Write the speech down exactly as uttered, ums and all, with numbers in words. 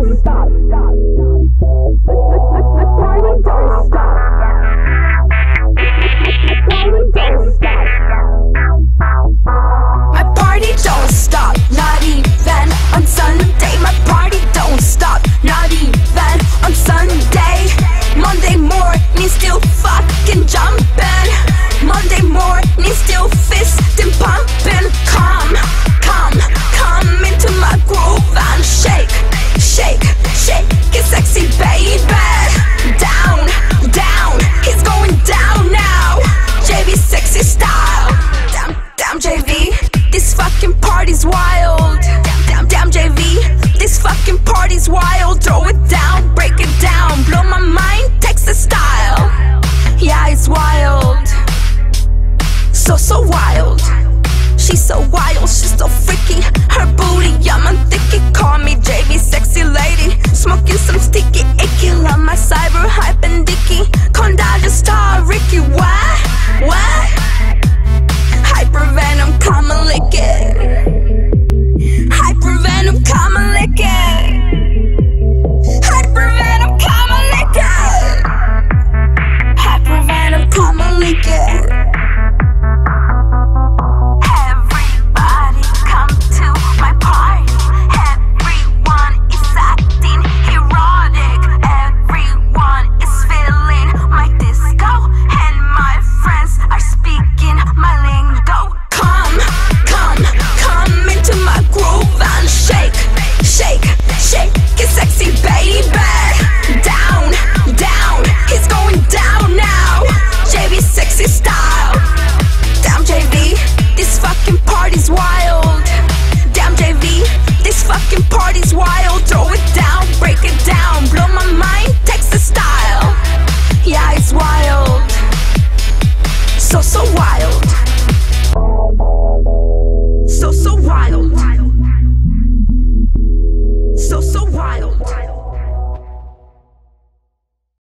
don't stop. My party don't stop. My party don't stop. My party don't stop, not even on Sunday. My party don't stop, not even on Sunday. Monday morning still fucking jumping. Monday morning still fisting pumping. Come, come, come into my groove and shake, shake, shake it sexy baby. Down, down, he's going down now. J V sexy style. Damn, damn J V, this fucking party's wild. Damn, damn J V, this fucking party's wild. Throw it down, break it down, blow my mind, text the style. Yeah, it's wild. So, so wild. She's so wild, she's so freaky. Her booty, I'm on thicky. Call me J V sexy lady. Smoking some sticky icky. Love my cyber hype and dicky. Condaja star Ricky. What? What? Hyper venom, come and lick it. Hyper venom, come and lick it. Hyper venom, come and lick it. Hyper venom, come and lick it. Style. Damn J V, this fucking party's wild.